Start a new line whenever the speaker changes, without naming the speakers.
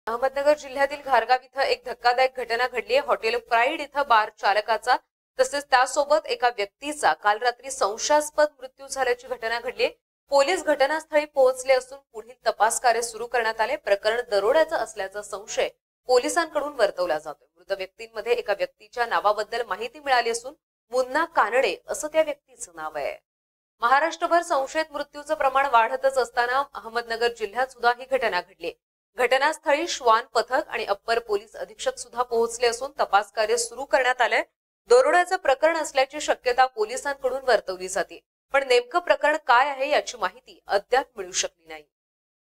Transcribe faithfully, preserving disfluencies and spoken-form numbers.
अहमदनगर जिल्ह्यातील घारगाव इथं एक धक्कादायक घटना घडली आहे। हॉटेल प्राईड इथं बार चालकाचा तसेच त्यासोबत एका व्यक्तीचा काल रात्री संशयास्पद मृत्यू झाल्याची घटना घडली आहे। पोलीस घटनास्थळी पोहोचले असून पुढील तपास कार्य सुरू करण्यात आले। प्रकरण दरोड्याचं असल्याचा संशय पोलिसांकडून वर्तवला जातोय। मृत व्यक्तींमध्ये एका व्यक्तीच्या नावाबद्दल माहिती मिळाली असून मुन्ना कानडे असं त्या व्यक्तीचं नाव आहे। महाराष्ट्रभर संशयित मृत्यूचं प्रमाण वाढतच असताना अहमदनगर जिल्ह्यात सुद्धा ही घटना घडली। घटनास्थळी श्वान पथक आणि अप्पर पोलीस अधीक्षक सुद्धा पोहोचले असून तपास कार्य सुरू करण्यात आलंय। दरोड्याचं प्रकरण असल्याची शक्यता पोलिसांकडून वर्तवली जाते, पण नेमकं प्रकरण काय आहे याची माहिती अद्याप मिळू शकली नाही।